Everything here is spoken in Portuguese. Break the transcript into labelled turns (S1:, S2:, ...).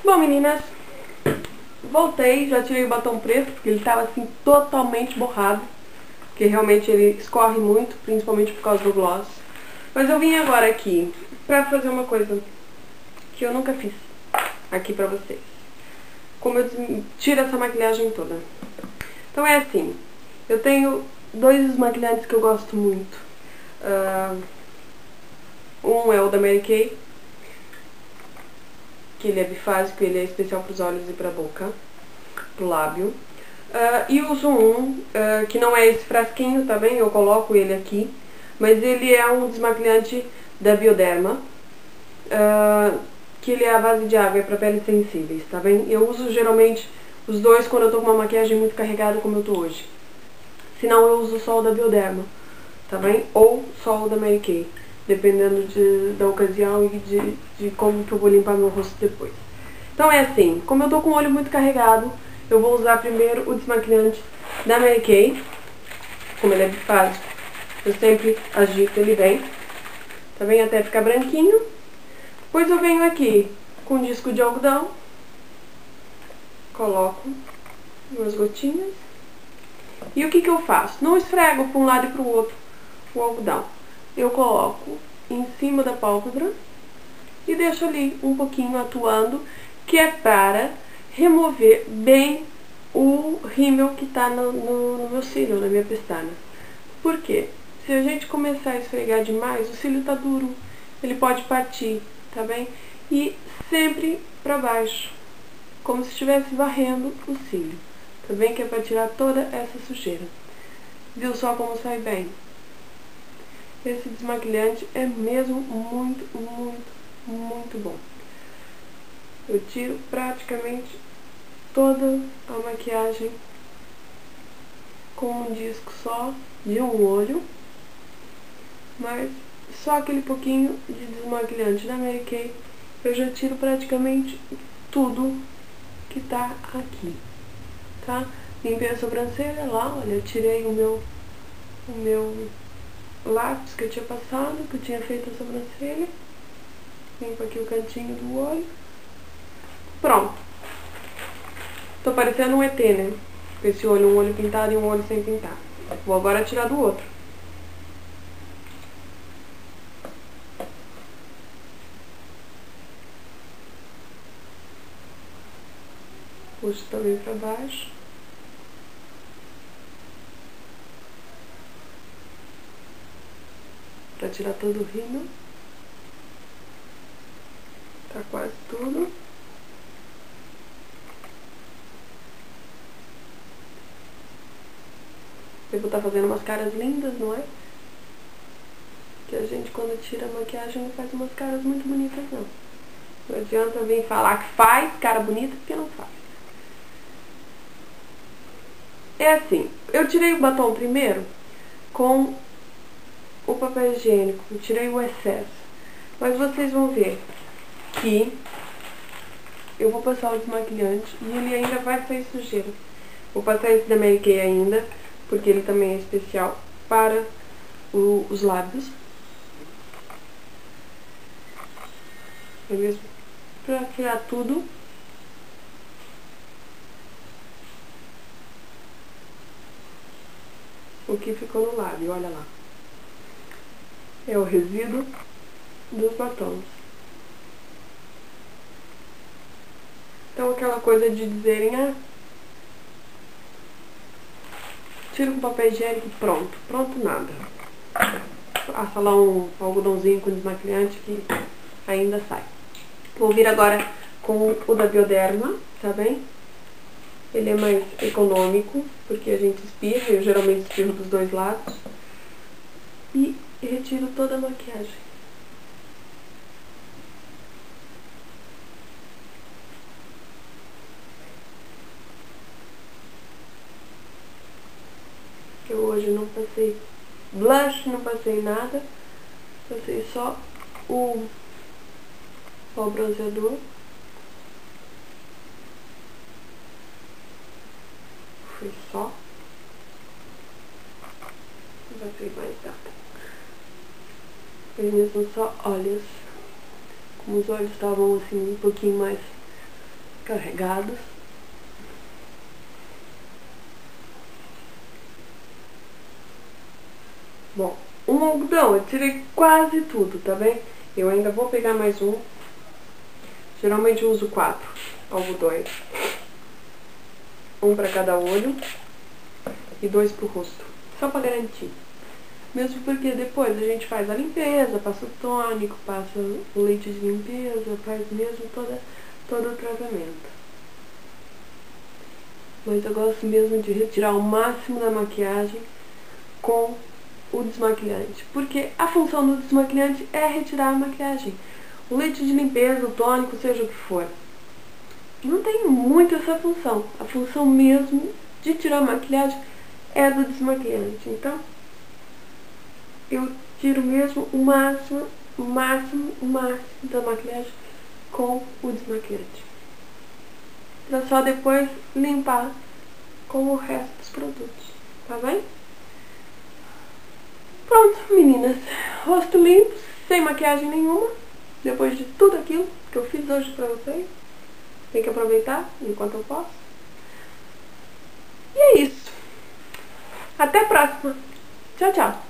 S1: Bom, meninas, voltei, já tirei o batom preto, porque ele tava assim totalmente borrado, porque realmente ele escorre muito, principalmente por causa do gloss. Mas eu vim agora aqui pra fazer uma coisa que eu nunca fiz aqui pra vocês. Como eu tiro essa maquilhagem toda. Então é assim, eu tenho dois desmaquilhantes que eu gosto muito. Um é o da Mary Kay, que ele é bifásico, ele é especial para os olhos e para a boca, pro lábio. E uso um, que não é esse frasquinho, tá bem? Eu coloco ele aqui, mas ele é um desmaquilhante da Bioderma, que ele é a base de água, é para peles sensíveis, tá bem? Eu uso geralmente os dois quando eu tô com uma maquiagem muito carregada como eu tô hoje. Senão eu uso só o da Bioderma, tá bem? Ou só o da Mary Kay, dependendo da ocasião e de como que eu vou limpar meu rosto depois. Então é assim, como eu tô com o olho muito carregado, eu vou usar primeiro o desmaquilhante da Mary Kay, como ele é bifásico, eu sempre agito ele bem, tá bem? Até ficar branquinho. Depois eu venho aqui com um disco de algodão, coloco umas gotinhas. E o que eu faço? Não esfrego para um lado e para o outro o algodão. Eu coloco em cima da pálpebra e deixo ali um pouquinho atuando, que é para remover bem o rímel que está no meu cílio, na minha pestana. Por quê? Se a gente começar a esfregar demais, o cílio está duro, ele pode partir, tá bem? E sempre para baixo, como se estivesse varrendo o cílio, tá bem? Que é para tirar toda essa sujeira. Viu só como sai bem? Esse desmaquilhante é mesmo muito, muito, muito bom. Eu tiro praticamente toda a maquiagem com um disco só de um olho, mas só aquele pouquinho de desmaquilhante da Mary Kay eu já tiro praticamente tudo que tá aqui, tá? Limpei a sobrancelha lá, olha, eu tirei o meu lápis que eu tinha passado, que eu tinha feito a sobrancelha. Limpo aqui o cantinho do olho. Pronto. Tô parecendo um ET, né? Com esse olho, um olho pintado e um olho sem pintar. Vou agora tirar do outro. Puxo também pra baixo. Pra tirar todo o rímel. Tá quase tudo. Eu vou estar fazendo umas caras lindas, não é? Que a gente, quando tira a maquiagem, não faz umas caras muito bonitas, não. Não adianta vir falar que faz cara bonita, porque não faz. É assim, eu tirei o batom primeiro com o papel higiênico, eu tirei o excesso. Mas vocês vão ver que eu vou passar o desmaquilhante e ele ainda vai sair sujeira. Vou passar esse da Mary Kay ainda, porque ele também é especial para os lábios. É mesmo pra tirar tudo. O que ficou no lábio, olha lá. É o resíduo dos batons. Então aquela coisa de dizerem, tira com papel higiênico, pronto. Pronto nada. Passa lá um algodãozinho com desmaquilhante que ainda sai. Vou vir agora com o da Bioderma, tá bem? Ele é mais econômico, porque a gente espirra, eu geralmente espirro dos dois lados. E retiro toda a maquiagem. Eu hoje não passei blush, não passei nada. Passei só o pó bronzeador. Foi só. Não passei mais nada. Foi mesmo só olhos. Como os olhos estavam assim um pouquinho mais carregados. Bom, um algodão, eu tirei quase tudo, tá bem? Eu ainda vou pegar mais um. Geralmente eu uso 4 algodões. Um para cada olho e 2 pro rosto. Só para garantir. Mesmo porque depois a gente faz a limpeza, passa o tônico, passa o leite de limpeza, faz mesmo todo o tratamento. Mas eu gosto mesmo de retirar o máximo da maquiagem com o desmaquilhante. Porque a função do desmaquilhante é retirar a maquiagem. O leite de limpeza, o tônico, seja o que for. Não tem muito essa função. A função mesmo de tirar a maquiagem é do desmaquilhante. Então, eu tiro mesmo o máximo da maquiagem com o desmaquilhante. Pra só depois limpar com o resto dos produtos. Tá bem? Pronto, meninas. Rosto limpo, sem maquiagem nenhuma. Depois de tudo aquilo que eu fiz hoje pra vocês. Tem que aproveitar enquanto eu posso. E é isso. Até a próxima. Tchau, tchau.